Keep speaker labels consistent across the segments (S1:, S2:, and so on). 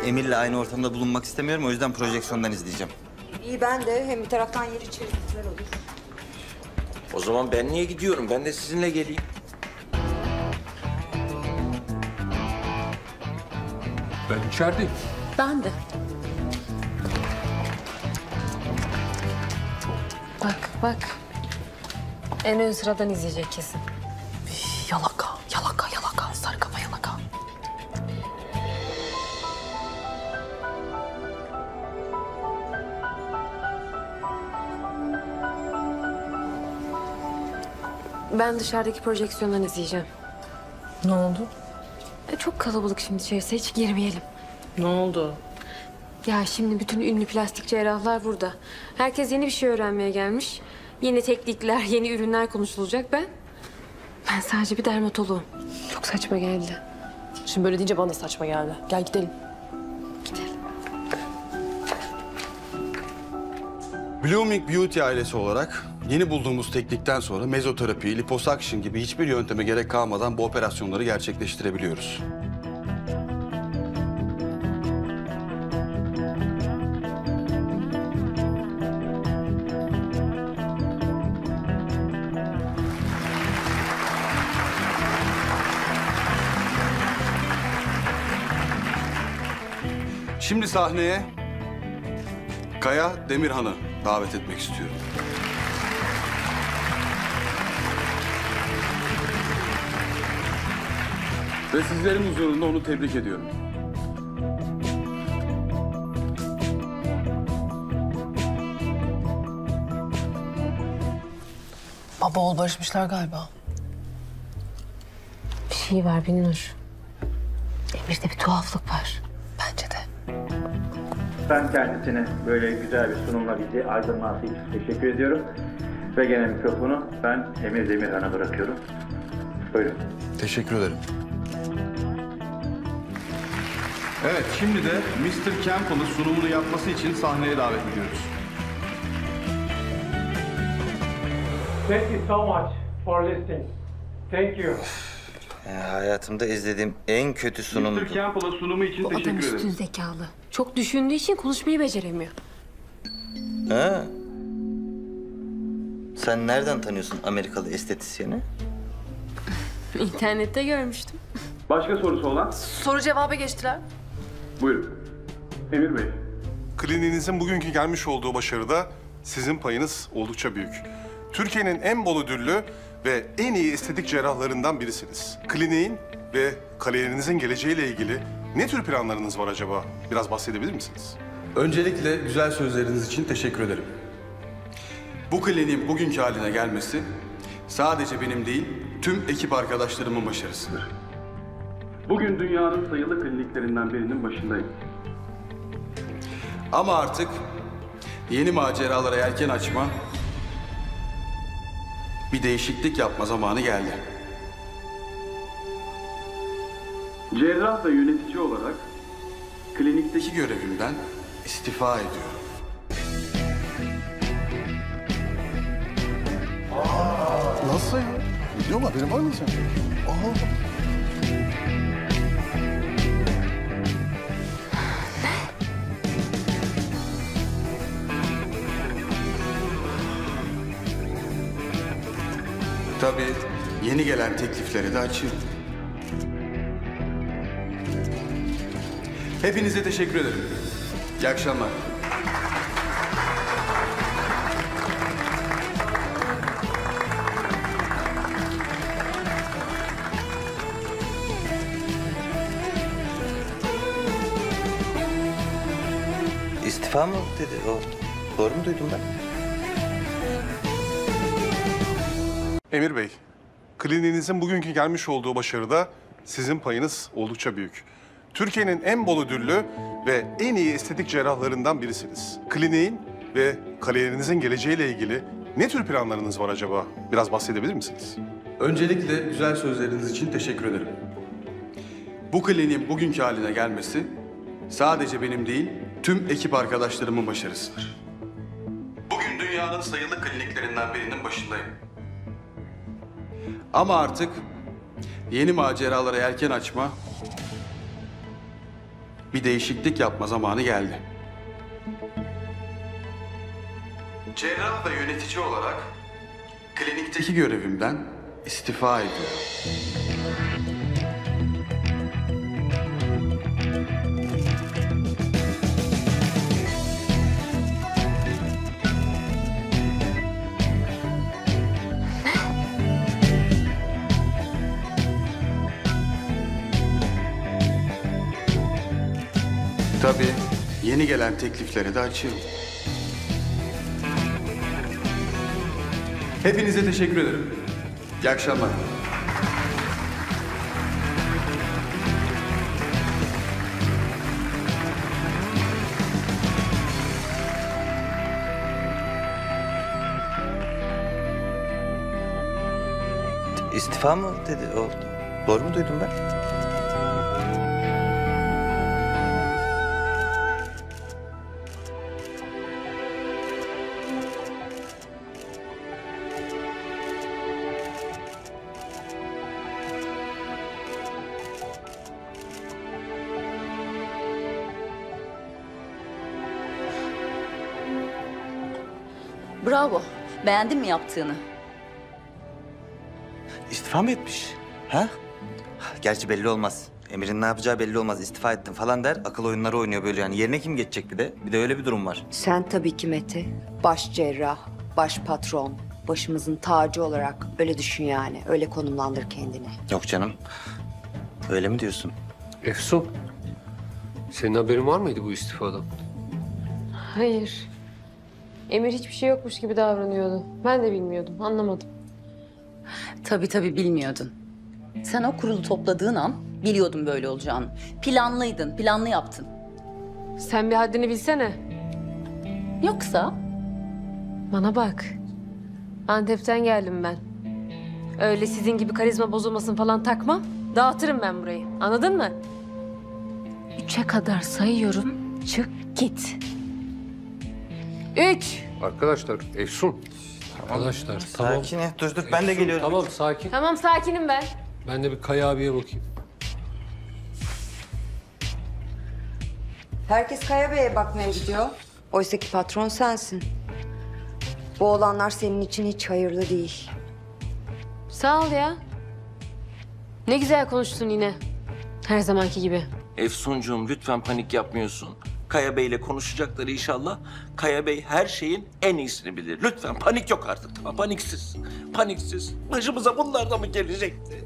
S1: Emir'le aynı ortamda bulunmak istemiyorum. O yüzden projeksiyondan izleyeceğim.
S2: İyi ben de. Hem bir taraftan yer içeriz güzel olur.
S3: O zaman ben niye gidiyorum? Ben de sizinle geleyim.
S4: Ben içerideyim.
S5: Ben de. Bak bak. En ön sıradan izleyecek kesin.
S6: Yalaka, yalaka, yalaka. Sarı kafa yalaka.
S5: Ben dışarıdaki projeksiyondan izleyeceğim.
S6: Ne oldu?
S5: Çok kalabalık şimdi içerisi. Hiç girmeyelim.
S6: Ne oldu?
S5: Ya şimdi bütün ünlü plastik cerrahlar burada. Herkes yeni bir şey öğrenmeye gelmiş. Yeni teknikler, yeni ürünler konuşulacak. Ben sadece bir dermatoloğum. Çok saçma geldi.
S6: Şimdi böyle deyince bana da saçma geldi. Gel gidelim.
S5: Gidelim.
S7: Blooming Beauty ailesi olarak yeni bulduğumuz teknikten sonra mezoterapi, liposuction gibi hiçbir yönteme gerek kalmadan bu operasyonları gerçekleştirebiliyoruz. Şimdi sahneye Kaya Demirhan'ı davet etmek istiyorum. Ve sizlerin huzurunda onu tebrik ediyorum.
S6: Baba oğul barışmışlar galiba.
S5: Bir şey var Binnur. Emir'de bir tuhaflık var.
S6: Bence de.
S8: Ben kendisine böyle güzel bir sunumla bizi aydınlattığı için teşekkür ediyorum. Ve gene mikrofonu ben Emir Demirhan'a bırakıyorum. Buyurun.
S7: Teşekkür ederim. Evet, şimdi de Mr. Campbell'ı sunumunu yapması için sahneye davet ediyoruz.
S9: Thank you so much for listening. Thank you.
S1: Hayatımda izlediğim en kötü sunumdu.
S7: Mr. Campbell'a sunumu için
S5: Bu adam
S7: teşekkür
S5: üstün
S7: ederim.
S5: zekalı. Çok düşündüğü için konuşmayı beceremiyor.
S1: Ha? Sen nereden tanıyorsun Amerikalı estetisyeni?
S5: İnternette görmüştüm.
S7: Başka sorusu olan?
S6: Soru cevaba geçtiler.
S7: Buyurun. Emir Bey.
S10: Kliniğinizin bugünkü gelmiş olduğu başarıda sizin payınız oldukça büyük. Türkiye'nin en bol ödüllü ve en iyi estetik cerrahlarından birisiniz. Kliniğin ve kariyerinizin geleceğiyle ilgili ne tür planlarınız var acaba? Biraz bahsedebilir misiniz?
S7: Öncelikle güzel sözleriniz için teşekkür ederim. Bu kliniğin bugünkü haline gelmesi sadece benim değil, tüm ekip arkadaşlarımın başarısıdır. Bugün dünyanın sayılı kliniklerinden birinin başındayım. Ama artık yeni maceralara yelken açma, bir değişiklik yapma zamanı geldi. Cerrah ve yönetici olarak klinikteki görevimden istifa ediyorum.
S11: Nasıl ya? Biliyor musun? Haberin var mı sen?
S7: Tabii yeni gelen teklifleri de açıyorum. Hepinize teşekkür ederim. İyi akşamlar.
S1: İstifa mı dedi o? Doğru mu duydum ben?
S10: Emir Bey, kliniğinizin bugünkü gelmiş olduğu başarıda sizin payınız oldukça büyük. Türkiye'nin en bol ödüllü ve en iyi estetik cerrahlarından birisiniz. Kliniğin ve kariyerinizin geleceğiyle ilgili ne tür planlarınız var acaba? Biraz bahsedebilir misiniz?
S7: Öncelikle güzel sözleriniz için teşekkür ederim. Bu kliniğin bugünkü haline gelmesi sadece benim değil, tüm ekip arkadaşlarımın başarısıdır. Bugün dünyanın sayılı kliniklerinden birinin başındayım. Ama artık yeni maceralara yelken açma, bir değişiklik yapma zamanı geldi. Cerrah ve yönetici olarak klinikteki görevimden istifa ediyorum. Tabii yeni gelen teklifleri de açıyorum. Hepinize teşekkür ederim. İyi akşamlar.
S1: İstifa mı dedi o? Doğru mu duydum ben?
S6: Bravo. Beğendin mi yaptığını?
S1: İstifa mı etmiş? Ha? Gerçi belli olmaz. Emir'in ne yapacağı belli olmaz. İstifa ettim falan der. Akıl oyunları oynuyor böyle yani. Yerine kim geçecek bir de? Bir de öyle bir durum var.
S2: Sen tabii ki Mete. Baş cerrah, baş patron, başımızın tacı olarak öyle düşün yani. Öyle konumlandır kendini.
S1: Yok canım. Öyle mi diyorsun?
S4: Efsun, senin haberin var mıydı bu istifadan?
S5: Hayır. Emir hiçbir şey yokmuş gibi davranıyordu. Ben de bilmiyordum, anlamadım.
S6: Tabii bilmiyordun. Sen o kurulu topladığın an biliyordun böyle olacağını. Planlıydın, planlı yaptın.
S5: Sen bir haddini bilsene.
S6: Yoksa
S5: Bana bak. Antep'ten geldim ben. Öyle sizin gibi karizma bozulmasın falan takma. Dağıtırım ben burayı. Anladın mı? 3'e kadar sayıyorum. Çık git. 3.
S4: Arkadaşlar, Efsun. Arkadaşlar, tamam.
S1: Sakin et. Dur ben de geliyorum.
S4: Tamam, sakin.
S5: Tamam sakinim ben.
S4: Ben de bir Kaya abiye bakayım.
S2: Herkes Kaya Bey'e bakmaya gidiyor. Oysa ki patron sensin. Bu olanlar senin için hiç hayırlı değil.
S5: Sağ ol ya. Ne güzel konuştun yine. Her zamanki gibi.
S3: Efsuncuğum lütfen panik yapmıyorsun. Kaya Bey'le konuşacakları inşallah. Kaya Bey her şeyin en iyisini bilir. Lütfen panik yok artık, tamam? Paniksiz. Paniksiz. Başımıza bunlar da mı gelecekti?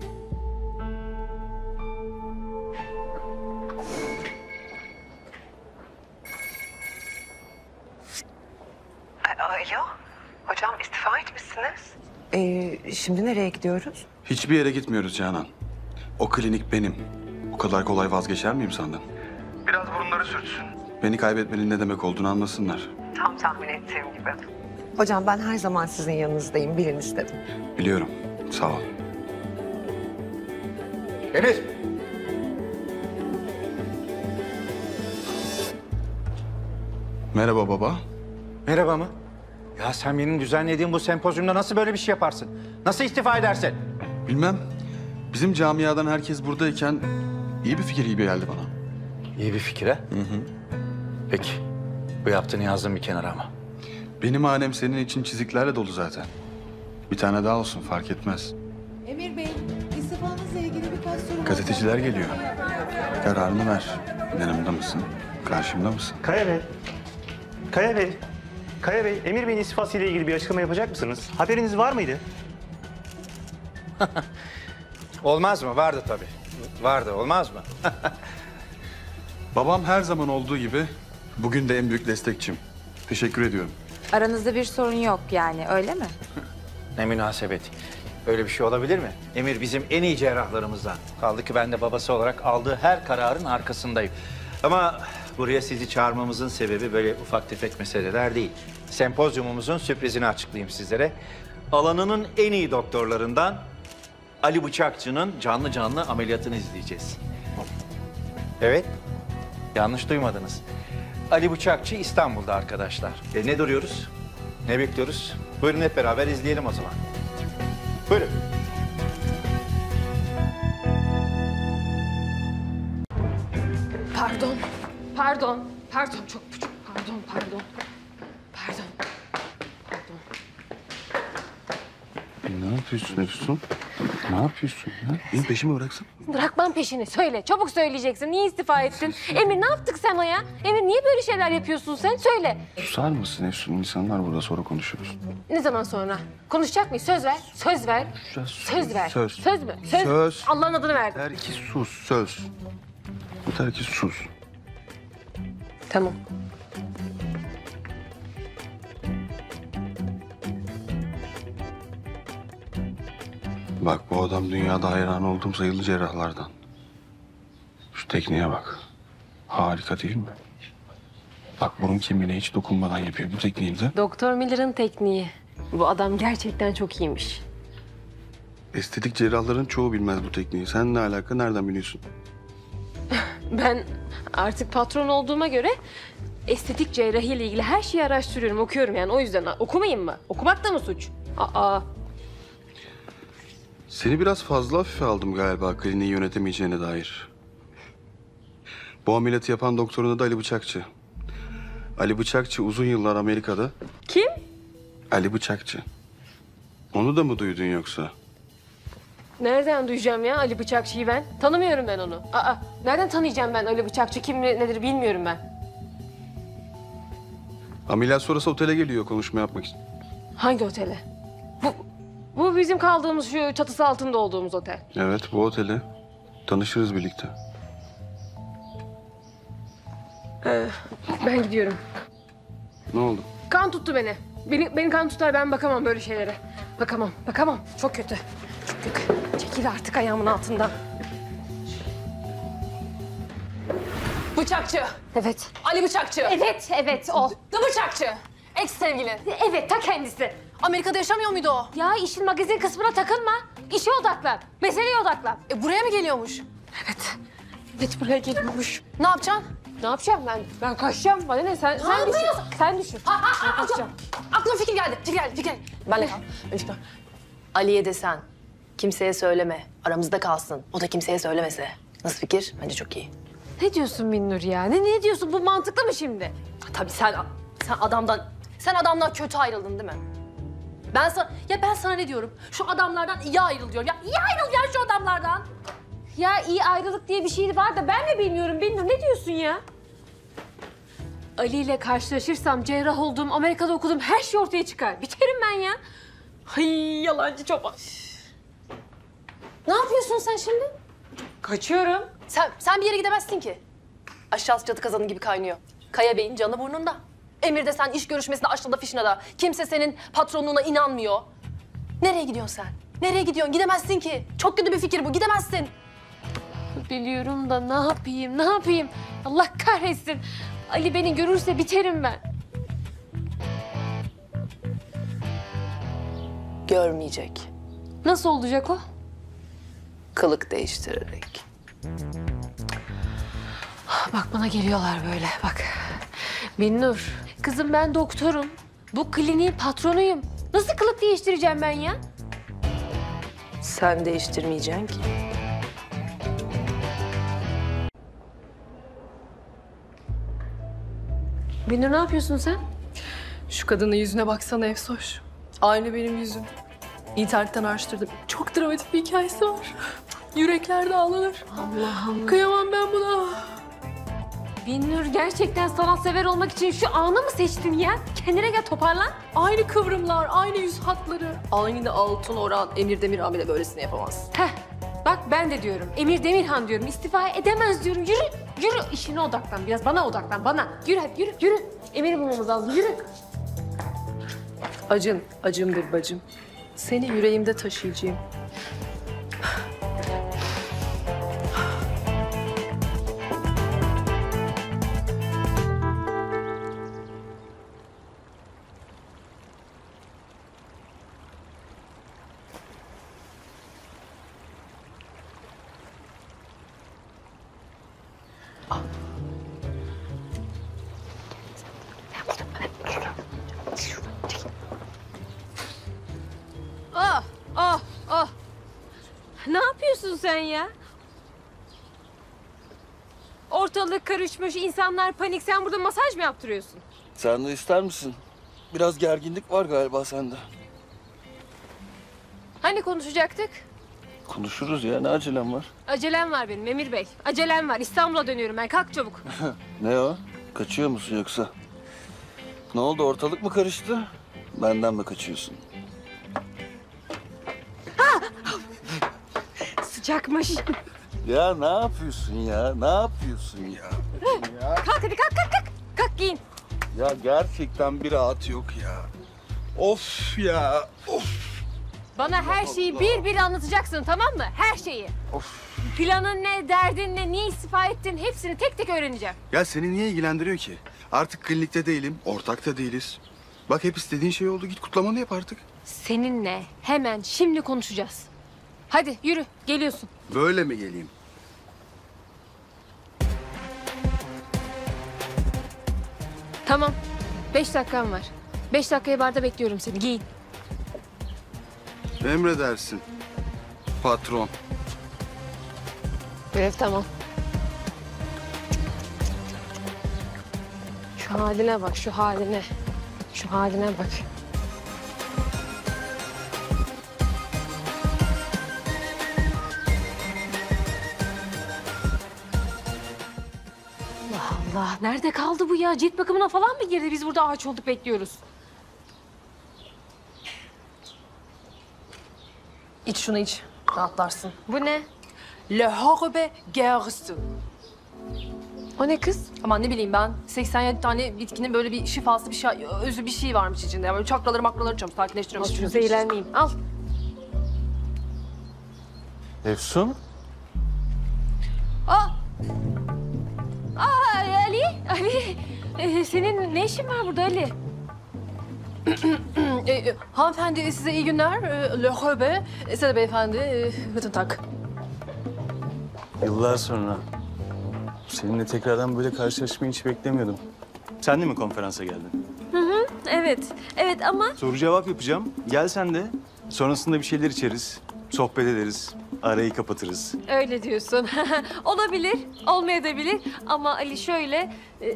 S12: Alo, hocam istifa etmişsiniz.
S2: Şimdi nereye gidiyoruz?
S7: Hiçbir yere gitmiyoruz Canan. O klinik benim. O kadar kolay vazgeçer miyim sandın? Biraz burunları sürtsün. Beni kaybetmenin ne demek olduğunu anlasınlar.
S12: Tam tahmin ettiğim gibi. Hocam ben her zaman sizin yanınızdayım, bilin istedim.
S7: Biliyorum. Sağ ol.
S11: Emir!
S7: Merhaba baba.
S13: Merhaba mı? Ya sen benim düzenlediğim bu sempozyumda nasıl böyle bir şey yaparsın? Nasıl istifa edersin?
S7: Bilmem. Bizim camiadan herkes buradayken iyi bir fikir gibi geldi bana.
S13: İyi bir fikir ha? Peki. Bu yaptığını yazdım bir kenara ama.
S7: Benim hanem senin için çiziklerle dolu zaten. Bir tane daha olsun fark etmez.
S14: Emir Bey, istifanızla ilgili birkaç soru var.
S7: Gazeteciler geliyor. Kararını ver. Yanımda mısın? Karşımda mısın?
S15: Kaya Bey. Kaya Bey. Kaya Bey, Emir Bey'in istifası ile ilgili bir açıklama yapacak mısınız? Haberiniz var mıydı?
S13: Olmaz mı? Vardı tabii. Vardı, olmaz mı?
S7: Babam her zaman olduğu gibi bugün de en büyük destekçim. Teşekkür ediyorum.
S2: Aranızda bir sorun yok yani, öyle mi?
S13: Ne münasebet. Öyle bir şey olabilir mi? Emir bizim en iyi cerrahlarımızdan. Kaldı ki ben de babası olarak aldığı her kararın arkasındayım. Ama buraya sizi çağırmamızın sebebi böyle ufak tefek meseleler değil. Sempozyumumuzun sürprizini açıklayayım sizlere. Alanının en iyi doktorlarından Ali Bıçakçı'nın canlı ameliyatını izleyeceğiz. Evet, yanlış duymadınız. Ali Bıçakçı İstanbul'da arkadaşlar. Ne duruyoruz? Ne bekliyoruz? Buyurun hep beraber izleyelim o zaman. Buyurun.
S6: Pardon.
S5: Pardon. Çok pardon. Pardon.
S11: Ne yapıyorsun Efsun? Ne yapıyorsun ya? Benim peşimi bıraksın.
S5: Bırakmam peşini. Söyle. Çabuk söyleyeceksin. Niye istifa ettin? Emir ne yaptık sana ya? Emir niye böyle şeyler yapıyorsun sen? Söyle.
S11: Susar mısın Efsun? İnsanlar burada sonra konuşuyoruz.
S5: Ne zaman sonra? Konuşacak mıyız? Söz ver. Söz ver. Söz ver.
S11: Söz.
S5: Söz mü?
S11: Söz.
S5: Allah'ın adını verdim.
S11: Yeter ki sus, söz. Yeter ki sus.
S5: Tamam.
S11: Bak bu adam dünyada hayran olduğum sayılı cerrahlardan. Şu tekniğe bak. Harika değil mi? Bak burun kemiğine hiç dokunmadan yapıyor bu tekniği de.
S5: Doktor Miller'ın tekniği. Bu adam gerçekten çok iyiymiş.
S11: Estetik cerrahların çoğu bilmez bu tekniği. Sen ne alaka, nereden biliyorsun?
S5: Ben artık patron olduğuma göre estetik cerrahi ile ilgili her şeyi araştırıyorum, okuyorum yani. O yüzden okumayayım mı? Okumak da mı suç? Aa.
S11: Seni biraz fazla hafife aldım galiba kliniği yönetemeyeceğine dair. Bu ameliyatı yapan doktorun adı Ali Bıçakçı. Ali Bıçakçı uzun yıllar Amerika'da.
S5: Kim?
S11: Ali Bıçakçı. Onu da mı duydun yoksa?
S5: Nereden duyacağım ya Ali Bıçakçı'yı ben? Tanımıyorum ben onu. Nereden tanıyacağım ben Ali Bıçakçı? Kim nedir bilmiyorum ben.
S11: Ameliyat sonrası otele geliyor konuşma yapmak için.
S5: Hangi otele? Bu bizim kaldığımız şu çatısı altında olduğumuz otel.
S11: Evet bu otele. Tanışırız birlikte.
S5: Ben gidiyorum.
S11: Ne oldu?
S5: Kan tuttu beni. Beni kan tutar, ben bakamam böyle şeylere. Bakamam. Çok kötü. Çekil artık ayağımın altından.
S16: Bıçakçı.
S5: Evet.
S16: Ali Bıçakçı.
S5: Evet o.
S16: The Bıçakçı. Ex sevgilin.
S5: Evet, ta kendisi.
S16: Amerika'da yaşamıyor muydu o?
S5: Ya işin magazin kısmına takılma. İşe odaklan. Meseleye odaklan.
S16: Buraya mı geliyormuş?
S5: Evet buraya geliyormuş.
S16: Ne yapacaksın?
S5: Ne yapacağım ben? Ben kaçacağım. Bana ne? Sen düşün. Sen düşün. Ben kaçacağım.
S16: Aklıma fikir geldi. Benle kal. Ali'ye desen, kimseye söyleme, aramızda kalsın. O da kimseye söylemese. Nasıl fikir? Bence çok iyi.
S5: Ne diyorsun Minnur ya? Ne diyorsun? Bu mantıklı mı şimdi?
S16: Tabii sen adamdan kötü ayrıldın değil mi? Ben sana ne diyorum? Şu adamlardan iyi ayrıl diyorum. Ya iyi ayrıl ya şu adamlardan.
S5: Ya iyi ayrılık diye bir şey var da ben mi bilmiyorum Minnur? Ne diyorsun ya? Ali ile karşılaşırsam cerrah olduğum, Amerika'da okuduğum her şey ortaya çıkar. Biterim ben ya.
S16: Ay yalancı çoban. Ne yapıyorsun sen şimdi?
S5: Kaçıyorum.
S16: Sen bir yere gidemezsin ki. Aşağısı çatı kazanı gibi kaynıyor. Kaya Bey'in canı burnunda. Emir de sen iş görüşmesinde aşağıda fişine da. Kimse senin patronluğuna inanmıyor. Nereye gidiyorsun sen? Nereye gidiyorsun? Gidemezsin ki. Çok kötü bir fikir bu. Gidemezsin.
S5: Biliyorum da ne yapayım? Allah kahretsin. Ali beni görürse biterim ben.
S16: Görmeyecek.
S5: Nasıl olacak o?
S16: Kılık değiştirerek.
S5: Bak bana geliyorlar böyle bak. Binnur, kızım ben doktorum. Bu kliniğin patronuyum. Nasıl kılık değiştireceğim ben ya?
S16: Sen değiştirmeyeceksin ki.
S5: Binnur ne yapıyorsun sen?
S17: Şu kadının yüzüne baksana Efsoş. Aynı benim yüzüm. İnternetten araştırdım. Çok dramatik bir hikayesi var. Yürekler dağlanır.
S5: Allah'ım.
S17: Kıyamam ben buna.
S5: Binnur gerçekten sanatsever olmak için şu anı mı seçtin ya? Kendine gel toparlan.
S17: Aynı kıvrımlar, aynı yüz hatları. Aynı altın oran. Emir Demirhan bile böylesini yapamaz.
S5: Heh. Bak ben de diyorum. Emir Demirhan diyorum. İstifa edemez diyorum. Yürü. İşine odaklan. Biraz bana odaklan. Bana. Yürü hadi yürü. Emir'i bulmamız lazım. Yürü.
S17: Acımdır bacım. Seni yüreğimde taşıyacağım.
S5: Ne yapıyorsun sen ya? Ortalık karışmış, insanlar panik. Sen burada masaj mı yaptırıyorsun?
S3: Sen de ister misin? Biraz gerginlik var galiba sende.
S5: Hani konuşacaktık?
S3: Konuşuruz ya, ne acelem var?
S5: Acelem var benim Emir Bey. Acelem var. İstanbul'a dönüyorum ben. Kalk çabuk.
S3: Ne o? Kaçıyor musun yoksa? Ne oldu, ortalık mı karıştı? Benden mi kaçıyorsun?
S5: Sıcakmış.
S3: Ya ne yapıyorsun ya? Ne yapıyorsun ya?
S5: Kalk hadi kalk. Kalk giyin.
S3: Ya gerçekten bir rahat yok ya. Of ya, of.
S5: Bana her şeyi bir bir anlatacaksın, tamam mı? Her şeyi.
S3: Of.
S5: Planın ne, derdin ne, niye istifa ettin hepsini tek tek öğreneceğim.
S7: Ya seni niye ilgilendiriyor ki? Artık klinikte değilim, ortak da değiliz. Bak hep istediğin şey oldu. Git kutlamanı yap artık.
S5: Seninle hemen şimdi konuşacağız. Hadi yürü, geliyorsun.
S7: Böyle mi geleyim?
S5: Tamam, 5 dakikan var. 5 dakikaya barda bekliyorum seni, giyin.
S7: Emredersin. Patron.
S5: Evet, tamam. Şu haline bak, şu haline. Şu haline bak. Allah Allah, nerede kaldı bu ya? Cilt bakımına falan mı girdi? Biz burada ağaç olduk bekliyoruz.
S17: İç şunu iç. Rahatlarsın.
S5: Bu ne?
S17: Le Harbe Gersu.
S5: O ne kız?
S17: Aman ne bileyim ben. 87 tane bitkinin böyle bir şifası, bir şey, özü bir şey varmış içinde. Böyle çakraları makraları açıyorum, sakinleştiriyorum.
S5: Al şunu, zehirlenmeyeyim. Al.
S3: Efsun?
S5: Aa! Ali! Senin ne işin var burada Ali?
S17: Hanımefendi size iyi günler. Le Harbe, size de beyefendi. Guten Tag.
S18: Yıllar sonra. Seninle tekrardan böyle karşılaşmayı hiç beklemiyordum. Sen de mi konferansa geldin?
S5: Hı, evet. Evet ama...
S18: Soru cevap yapacağım. Gel sen de. Sonrasında bir şeyler içeriz. Sohbet ederiz. Arayı kapatırız.
S5: Öyle diyorsun. Olabilir, olmayabilir. Ama Ali şöyle...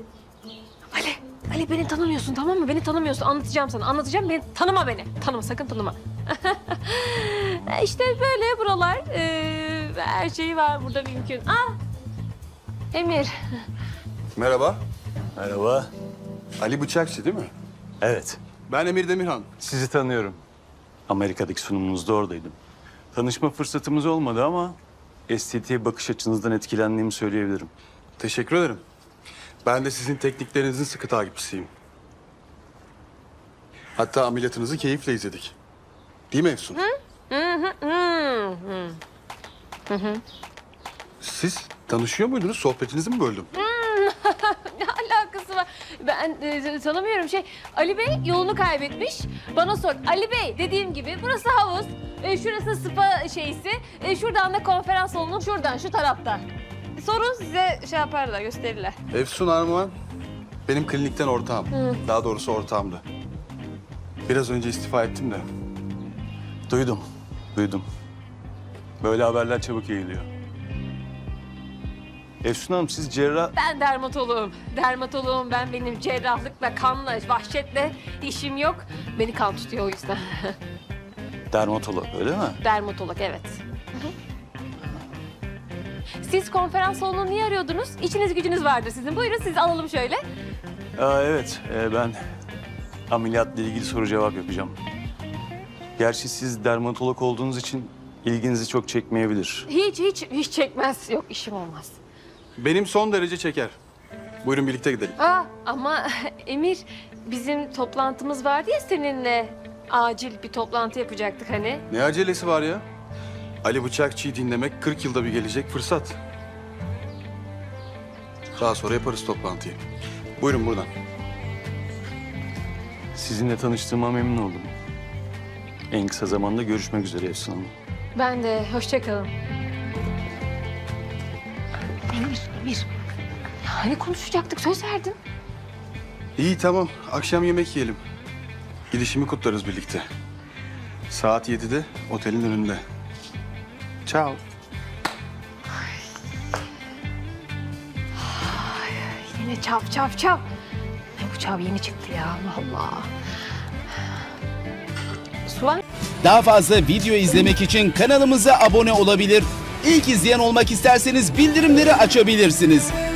S5: Ali beni tanımıyorsun, tamam mı? Beni tanımıyorsun. Anlatacağım sana. Anlatacağım. Tanıma beni. Tanıma, sakın tanıma. İşte böyle buralar. Her şey var burada mümkün. Emir.
S7: Merhaba.
S18: Merhaba.
S7: Ali Bıçakçı değil mi?
S18: Evet.
S7: Ben Emir Demirhan.
S18: Sizi tanıyorum. Amerika'daki sunumunuzda oradaydım. Tanışma fırsatımız olmadı ama estetiğe bakış açınızdan etkilendiğimi söyleyebilirim.
S7: Teşekkür ederim. Ben de sizin tekniklerinizin sıkı takipçisiyim. Hatta ameliyatınızı keyifle izledik. Değil mi Efsun? Siz tanışıyor muydunuz? Sohbetinizi mi böldüm?
S5: Ne alakası var? Ben tanımıyorum Ali Bey yolunu kaybetmiş. Bana sor. Ali Bey dediğim gibi burası havuz. Şurası spa şeysi. Şuradan da konferans salonu. Şuradan şu tarafta. Sorun size yaparlar, gösterirler.
S7: Efsun Armağan benim klinikten ortağım. Daha doğrusu ortağımdı. Biraz önce istifa ettim de.
S18: Duydum. Böyle haberler çabuk yayılıyor. Efsun Hanım siz cerrah...
S5: Ben dermatoloğum. Dermatoloğum ben. Benim cerrahlıkla, kanla, vahşetle işim yok. Beni kan tutuyor o yüzden.
S18: Dermatolog öyle mi?
S5: Dermatolog, evet. Siz konferans salonunu niye arıyordunuz? İçiniz gücünüz vardır sizin. Buyurun sizi alalım şöyle.
S18: Evet, ben ameliyatla ilgili soru cevap yapacağım. Gerçi siz dermatolog olduğunuz için ilginizi çok çekmeyebilir.
S5: Hiç çekmez. Yok işim olmaz.
S7: Benim son derece çeker. Buyurun birlikte gidelim.
S5: Ama Emir bizim toplantımız vardı ya seninle. Acil bir toplantı yapacaktık hani.
S7: Ne acelesi var ya? Ali Bıçakçı'yı dinlemek 40 yılda bir gelecek fırsat. Daha sonra yaparız toplantıyı. Buyurun buradan.
S18: Sizinle tanıştığıma memnun oldum. En kısa zamanda görüşmek üzere Efsun Hanım.
S5: Ben de. Hoşça kalın. Emir. Hani konuşacaktık, söz verdin.
S7: İyi tamam. Akşam yemek yiyelim. Gidişimi kutlarız birlikte. Saat 7'de otelin önünde. Ciao.
S5: yine çav çav çav. Bu çav yeni çıktı ya Allah Allah. Su var.
S19: Daha fazla video izlemek için kanalımıza abone olabilir. İlk izleyen olmak isterseniz bildirimleri açabilirsiniz.